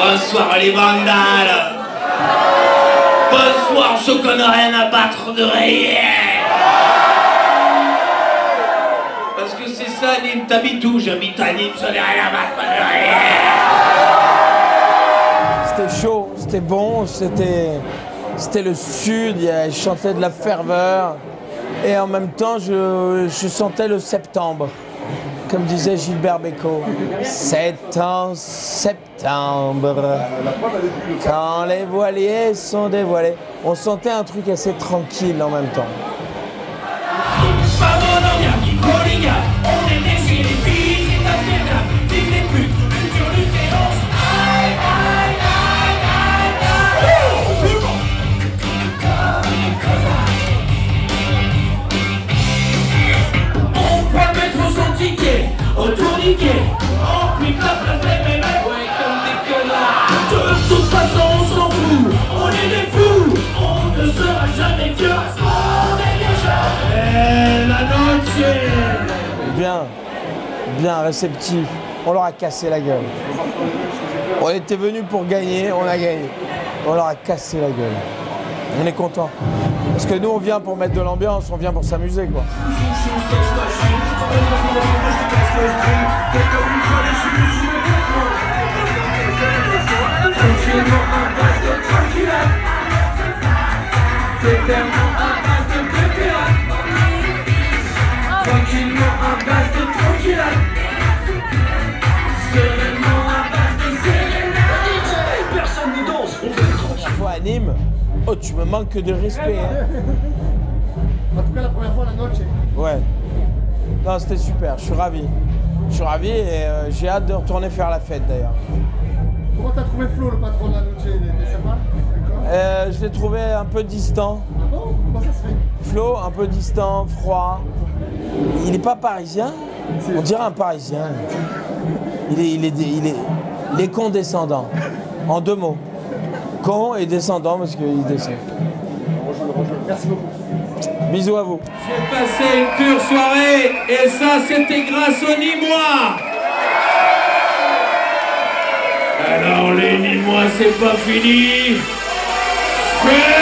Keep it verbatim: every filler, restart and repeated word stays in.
Bonsoir les vandales. Bonsoir ceux qu'on n'a rien à battre de rien. Parce que c'est ça, Nîmes, t'habites où? J'habite à Nîmes, j'en ai rien à battre de rien. C'était chaud, c'était bon, c'était c'était le sud, je chantais de la ferveur. Et en même temps, je, je sentais le septembre. Comme disait Gilbert Bécaud, c'est en septembre, quand les voiliers sont dévoilés. On sentait un truc assez tranquille en même temps. Au tourniquet, on pique la place des mémés, ouais comme des connards. De toute façon on s'en fout, on est des fous, on ne sera jamais vieux, on est déjà. Et la noche. Bien, bien réceptif, on leur a cassé la gueule. On était venus pour gagner, on a gagné. On leur a cassé la gueule. On est content. Parce que nous on vient pour mettre de l'ambiance, on vient pour s'amuser quoi. À Nîmes, oh tu me manques de respect. Hein. En tout cas la première fois la noche. Ouais. Non c'était super, je suis ravi. Je suis ravi et euh, j'ai hâte de retourner faire la fête d'ailleurs. Comment t'as trouvé Flo, le patron de la noche? Il était sympa? euh, Je l'ai trouvé un peu distant. Ah bon? Comment ça se fait? Flo, un peu distant, froid. Il n'est pas parisien. On dirait un parisien. Il est, il est, il est, il est condescendant. En deux mots. Con et descendant parce qu'il descend. Merci beaucoup. Bisous à vous. J'ai passé une pure soirée et ça c'était grâce aux Nîmois. Alors les Nîmois c'est pas fini. C'est